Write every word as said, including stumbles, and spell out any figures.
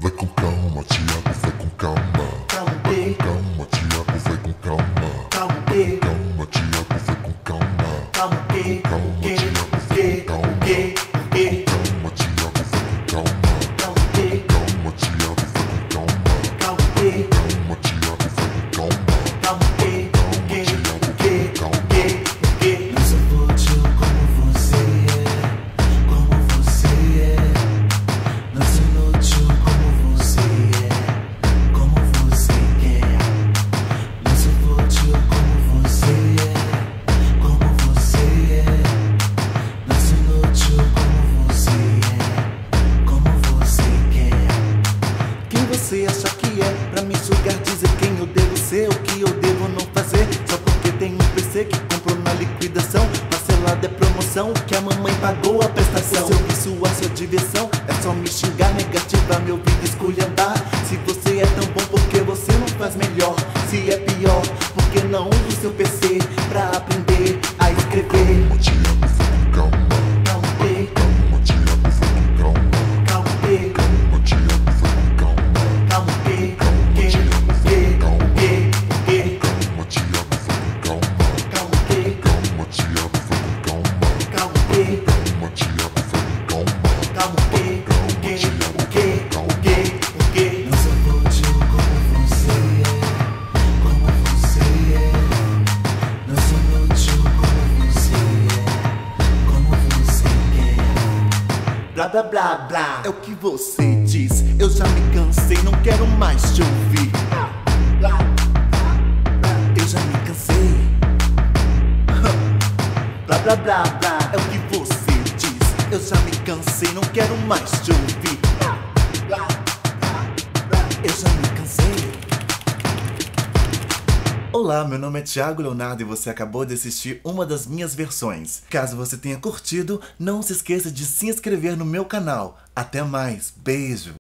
Vai com calma, Thiago, vai com calma. Calma, Vai com calma, Thiago, vai com calma. calma, Calma, Thiago, vai com calma. calma, Calma, que, Thiago, vai que, com calma. que, que, Calma, Thiago, vai com calma. calma, que, Calma, Thiago, vai com calma. calma, que, Calma, Thiago, vai com calma. calma, que, que, que, que, que. Eu sou fútil como você é, como você é. Não sou inútil como você é, como você quer. Não sou fútil como você é, como você é. Não sou inútil como você é, como você quer. Quem você acha que é pra me julgar, dizer quem eu devo ser, o que eu devo não fazer? Só porque tem um P C que comprou na liquidação, parcelado é promoção, que a mamãe pagou a prestação. Seu vício, a sua diversão, é só me xingar, negativa meu vida esculhambar. Se você é tão bom, porque você não faz melhor? Se é pior, porque não usa o seu P C pra aprender a escrever? Calma, Thiago, vai com calma. Calma, que, Calma, Thiago, vai com calma. calma, que, Calma, Thiago, vai com calma. calma, que, que, que, que, que, Calma, Thiago, vai com calma. calma, que, Calma, Thiago, vai com calma. calma, que, Calma, Thiago, vai com calma. calma, que, que, que, que, que. Não sou fútil como você é, como você é. Não sou inútil como você é, como você quer. Blá blá blá blá, é o que você diz. Eu já me cansei, não quero mais te ouvir. Eu já me cansei. Blá blá blá blá, é o que você diz. Eu já me cansei, não quero mais te ouvir. Eu já me cansei. Olá, meu nome é Thiago Leonardo e você acabou de assistir uma das minhas versões. Caso você tenha curtido, não se esqueça de se inscrever no meu canal. Até mais, beijo!